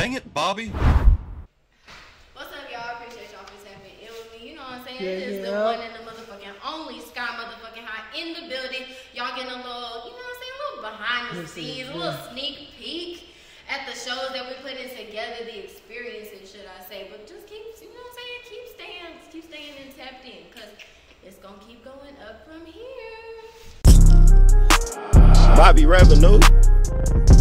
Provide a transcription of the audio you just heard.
Dang it, Bobby. What's up, y'all? Appreciate y'all for tapping in with me. You know what I'm saying? It is the one and the motherfucking only Sky motherfucking Hye in the building. Y'all getting a little, you know what I'm saying? A little behind the scenes, a little sneak peek at the shows that we put in together, the experiences, should I say. But just keep, you know what I'm saying? Keep staying and tapped in, because it's going to keep going up from here. Bobby Revenue.